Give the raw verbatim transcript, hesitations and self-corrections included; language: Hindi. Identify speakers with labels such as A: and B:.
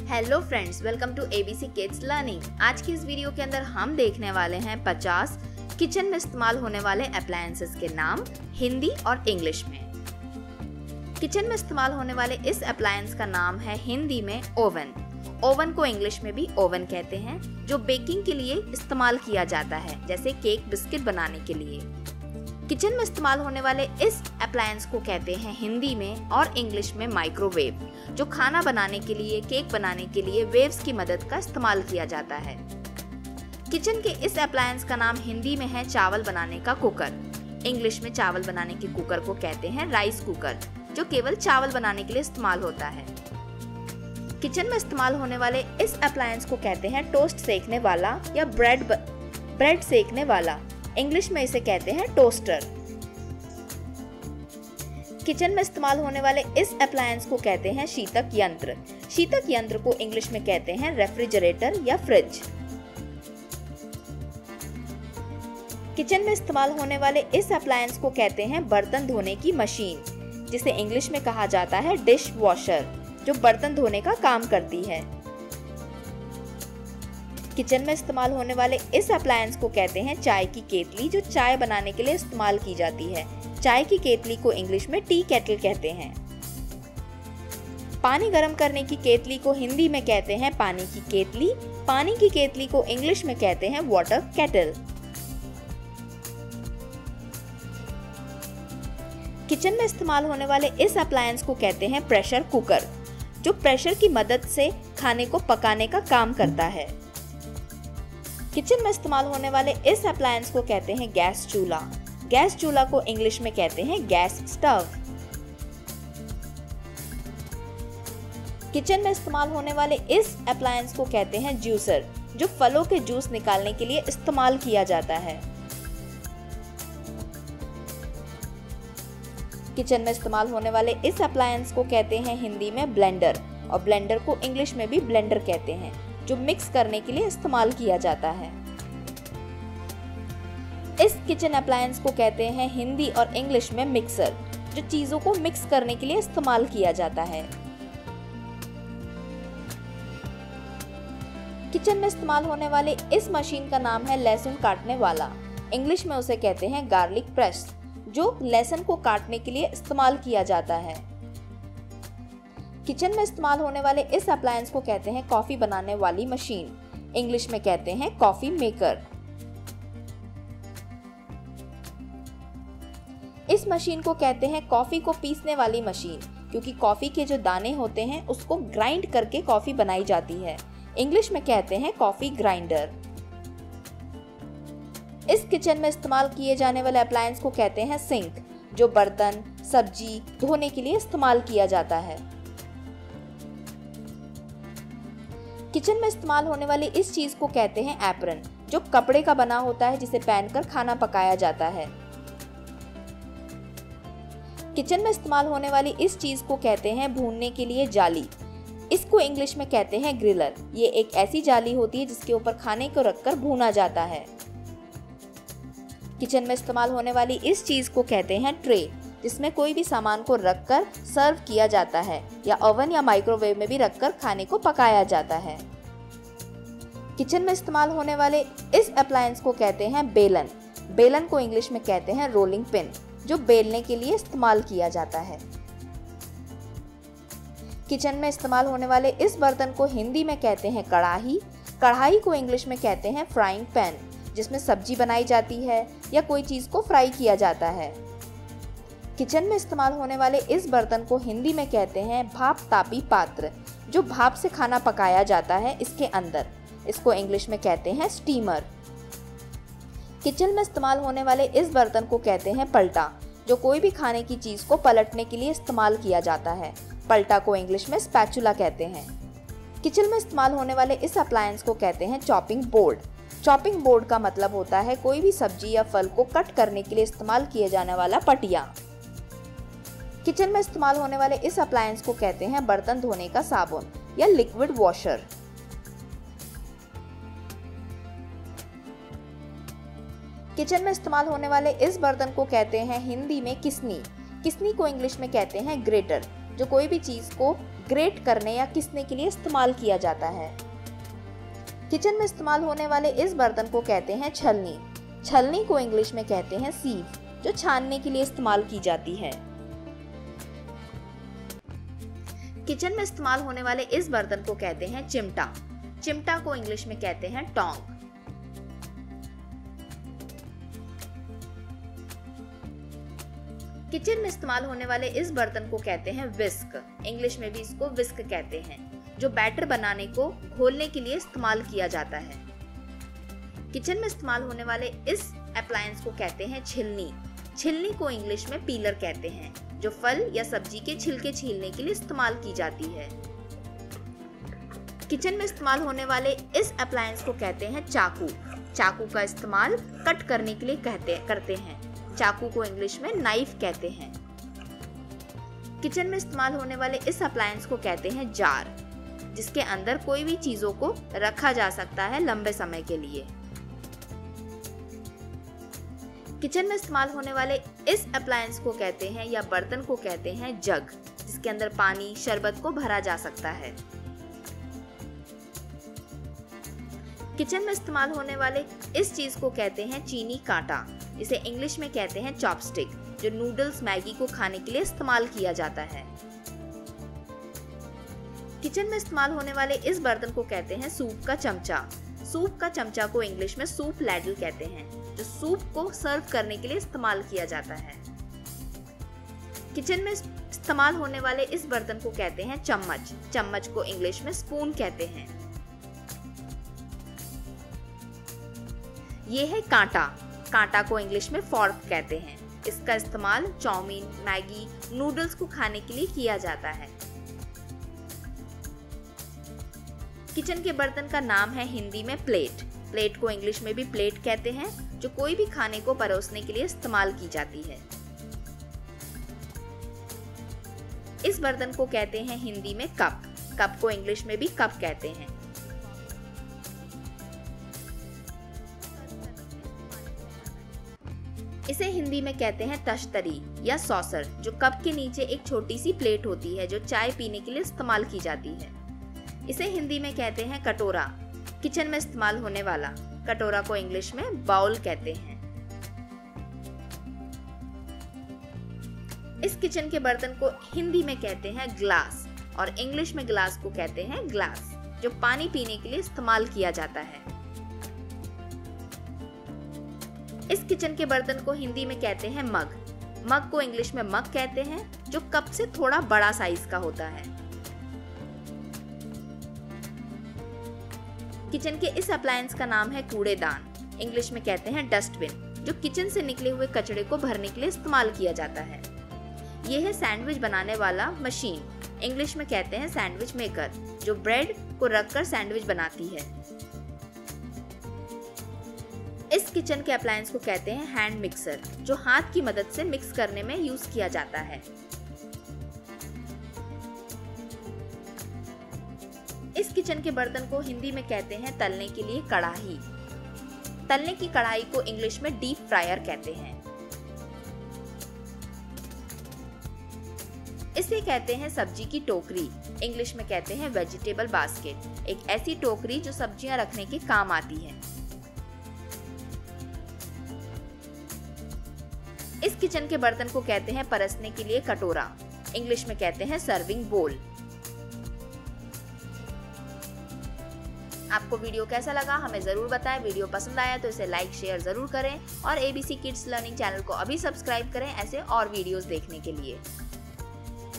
A: Hello friends, welcome to ABC kids learning. आज की इस वीडियो के अंदर हम देखने वाले हैं पचास किचन में इस्तेमाल होने वाले अप्लायंसेस के नाम हिंदी और इंग्लिश में। किचन में इस्तेमाल होने वाले इस अप्लायंस का नाम है हिंदी में ओवन। ओवन को इंग्लिश में भी ओवन कहते हैं, जो बेकिंग के लिए इस्तेमाल किया जाता है, जैसे केक बिस्किट बनाने के लिए। किचन में इस्तेमाल होने वाले इस अप्लायंस को कहते हैं हिंदी में और इंग्लिश में माइक्रोवेव, जो खाना बनाने के लिए, केक बनाने के लिए वेव्स की मदद का इस्तेमाल किया जाता है। किचन के इस अप्लायंस का नाम हिंदी में है चावल बनाने का कुकर। इंग्लिश में चावल बनाने के कुकर को कहते हैं राइस कुकर, जो केवल चावल बनाने के लिए इस्तेमाल होता है। किचन में इस्तेमाल होने वाले इस अप्लायंस को कहते हैं टोस्ट सेकने वाला या ब्रेड ब्रेड सेकने वाला। इंग्लिश में इसे कहते हैं टोस्टर। किचन में इस्तेमाल होने वाले इस अप्लायंस को कहते हैं शीतक यंत्र। शीतक यंत्र को इंग्लिश में कहते हैं रेफ्रिजरेटर या फ्रिज। किचन में इस्तेमाल होने वाले इस अप्लायंस को कहते हैं बर्तन धोने की मशीन, जिसे इंग्लिश में कहा जाता है डिश वॉशर, जो बर्तन धोने का काम करती है। किचन में इस्तेमाल होने वाले इस अप्लायंस को कहते हैं चाय की केतली, जो चाय बनाने के लिए इस्तेमाल की जाती है। चाय की केतली को इंग्लिश में टी केटल कहते हैं। पानी गर्म करने की केतली को हिंदी में कहते हैं पानी की केतली। पानी की केतली को इंग्लिश में कहते हैं वाटर केटल। किचन में इस्तेमाल होने वाले इस अप्लायंस को कहते हैं प्रेशर कुकर, जो प्रेशर की मदद से खाने को पकाने का काम करता है। किचन में इस्तेमाल होने वाले इस अप्लायंस को कहते हैं गैस चूल्हा। गैस चूल्हा को इंग्लिश में कहते हैं गैस स्टव। किचन में इस्तेमाल होने वाले इस अप्लायंस को कहते हैं जूसर, जो फलों के जूस निकालने के लिए इस्तेमाल किया जाता है। किचन में इस्तेमाल होने वाले इस अप्लायंस को कहते हैं हिंदी में ब्लेंडर, और ब्लेंडर को इंग्लिश में भी ब्लेंडर कहते हैं, जो मिक्स करने के लिए इस्तेमाल किया जाता है। इस किचन अप्लायंस को कहते हैं हिंदी और इंग्लिश में मिक्सर, जो चीजों को मिक्स करने के लिए इस्तेमाल किया जाता है। किचन में इस्तेमाल होने वाले इस मशीन का नाम है लहसुन काटने वाला। इंग्लिश में उसे कहते हैं गार्लिक प्रेस, जो लहसुन को काटने के लिए इस्तेमाल किया जाता है। किचन में इस्तेमाल होने वाले इस अप्लायंस को कहते हैं कॉफी बनाने वाली मशीन। इंग्लिश में कहते हैं कॉफी मेकर। इस मशीन को कहते हैं कॉफी को पीसने वाली मशीन, क्योंकि कॉफी के जो दाने होते हैं उसको ग्राइंड करके कॉफी बनाई जाती है। इंग्लिश में कहते हैं कॉफी ग्राइंडर। इस किचन में इस्तेमाल किए जाने वाले अप्लायंस को कहते हैं सिंक, जो बर्तन, सब्जी धोने के लिए इस्तेमाल किया जाता है। किचन में इस्तेमाल होने वाली इस चीज को कहते हैं एप्रन, जो कपड़े का बना होता है, जिसे पहनकर खाना पकाया जाता है। किचन में इस्तेमाल होने वाली इस चीज को कहते हैं भूनने के लिए जाली। इसको इंग्लिश में कहते हैं ग्रिलर। ये एक ऐसी जाली होती है जिसके ऊपर खाने को रखकर भूना जाता है। किचन में इस्तेमाल होने वाली इस चीज को कहते हैं ट्रे, जिसमें कोई भी सामान को रखकर सर्व किया जाता है, या ओवन या माइक्रोवेव में भी रखकर खाने को पकाया जाता है। किचन में इस्तेमाल होने वाले इस अप्लायंस को कहते हैं बेलन। बेलन को इंग्लिश में कहते हैं रोलिंग पिन, जो बेलने के लिए इस्तेमाल किया जाता है। किचन में इस्तेमाल होने वाले इस बर्तन को हिंदी में कहते हैं कढ़ाई। कढ़ाई को इंग्लिश में कहते हैं फ्राइंग पैन, जिसमें सब्जी बनाई जाती है या कोई चीज को फ्राई किया जाता है। किचन में इस्तेमाल होने वाले इस बर्तन को हिंदी में कहते हैं भाप तापी पात्र, जो भाप से खाना पकाया जाता है इसके अंदर। इसको इंग्लिश में कहते हैं स्टीमर। किचन में इस्तेमाल होने वाले इस बर्तन को कहते हैं पलटा, जो कोई भी खाने की चीज को पलटने के लिए इस्तेमाल किया जाता है। पलटा को इंग्लिश में स्पैचुला कहते हैं। किचन में इस्तेमाल होने वाले इस अप्लायंस को कहते हैं चॉपिंग बोर्ड। चॉपिंग बोर्ड का मतलब होता है कोई भी सब्जी या फल को कट करने के लिए इस्तेमाल किए जाने वाला पटिया। किचन में इस्तेमाल होने वाले इस अप्लायंस को कहते हैं बर्तन धोने का साबुन या लिक्विड वॉशर। किचन में इस्तेमाल होने वाले इस बर्तन को कहते हैं हिंदी में किसनी। किसनी को इंग्लिश में कहते हैं ग्रेटर, जो कोई भी चीज को ग्रेट करने या किसने के लिए इस्तेमाल किया जाता है। किचन में इस्तेमाल होने वाले इस बर्तन को कहते हैं छलनी। छलनी को इंग्लिश में कहते हैं सीव, जो छानने के लिए इस्तेमाल की जाती है। किचन में इस्तेमाल होने वाले इस बर्तन को कहते हैं चिमटा। चिमटा को इंग्लिश में कहते हैं टोंग। किचन में इस्तेमाल होने वाले इस बर्तन को कहते हैं विस्क। इंग्लिश में भी इसको विस्क कहते हैं, जो बैटर बनाने को घोलने के लिए इस्तेमाल किया जाता है। किचन में इस्तेमाल होने वाले इस अप्लायंस को कहते हैं छिलनी। छिलनी को इंग्लिश में पीलर कहते हैं, जो फल या सब्जी के छिलके छीलने के लिए इस्तेमाल की जाती है। किचन में इस्तेमाल होने वाले इस अप्लायंस को कहते हैं चाकू। चाकू का इस्तेमाल कट करने के लिए कहते करते हैं। चाकू को इंग्लिश में नाइफ कहते हैं। किचन में इस्तेमाल होने वाले इस अप्लायंस को कहते हैं जार, जिसके अंदर कोई भी चीजों को रखा जा सकता है लंबे समय के लिए। किचन में इस्तेमाल होने वाले इस अप्लायंस को कहते हैं या बर्तन को कहते हैं जग, जिसके अंदर पानी, शरबत को भरा जा सकता है। किचन में इस्तेमाल होने वाले इस चीज को कहते हैं चीनी कांटा। इसे इंग्लिश में कहते हैं चॉपस्टिक, जो नूडल्स, मैगी को खाने के लिए इस्तेमाल किया जाता है। किचन में इस्तेमाल होने वाले इस बर्तन को कहते हैं सूप का चमचा। सूप का चमचा को इंग्लिश में सूप लैडल कहते हैं, जो सूप को सर्व करने के लिए इस्तेमाल किया जाता है। किचन में इस्तेमाल होने वाले इस बर्तन को कहते हैं चम्मच। चम्मच को इंग्लिश में स्पून कहते हैं। ये है कांटा। कांटा को इंग्लिश में फॉर्क कहते हैं। इसका इस्तेमाल चाउमीन, मैगी, नूडल्स को खाने के लिए किया जाता है। किचन के बर्तन का नाम है हिंदी में प्लेट। प्लेट को इंग्लिश में भी प्लेट कहते हैं, जो कोई भी खाने को परोसने के लिए इस्तेमाल की जाती है। इस बर्तन को कहते हैं हिंदी में कप। कप को इंग्लिश में भी कप कहते हैं। इसे हिंदी में कहते हैं तश्तरी या सॉसर, जो कप के नीचे एक छोटी सी प्लेट होती है, जो चाय पीने के लिए इस्तेमाल की जाती है। इसे हिंदी में कहते हैं कटोरा। किचन में इस्तेमाल होने वाला कटोरा को इंग्लिश में बाउल कहते हैं। इस किचन के बर्तन को हिंदी में कहते हैं ग्लास और इंग्लिश में ग्लास को कहते हैं ग्लास, जो पानी पीने के लिए इस्तेमाल किया जाता है। इस किचन के बर्तन को हिंदी में कहते हैं मग। मग को इंग्लिश में मग कहते हैं, जो कप से थोड़ा बड़ा साइज का होता है। किचन के इस अप्लायंस का नाम है कूड़ेदान। इंग्लिश में कहते हैं डस्टबिन, जो किचन से निकले हुए कचरे को भरने के लिए इस्तेमाल किया जाता है। यह है सैंडविच बनाने वाला मशीन। इंग्लिश में कहते हैं सैंडविच मेकर, जो ब्रेड को रखकर सैंडविच बनाती है। इस किचन के अप्लायंस को कहते हैं हैंड मिक्सर, जो हाथ की मदद से मिक्स करने में यूज किया जाता है। इस किचन के बर्तन को हिंदी में कहते हैं तलने के लिए कढ़ाई। तलने की कढ़ाई को इंग्लिश में डीप फ्रायर कहते हैं। इसे कहते हैं सब्जी की टोकरी। इंग्लिश में कहते हैं वेजिटेबल बास्केट, एक ऐसी टोकरी जो सब्जियां रखने के काम आती है। इस किचन के बर्तन को कहते हैं परसने के लिए कटोरा। इंग्लिश में कहते हैं सर्विंग बोल। आपको वीडियो कैसा लगा हमें जरूर बताएं। वीडियो पसंद आया तो इसे लाइक शेयर जरूर करें और एबीसी किड्स लर्निंग चैनल को अभी सब्सक्राइब करें ऐसे और वीडियोस देखने के लिए।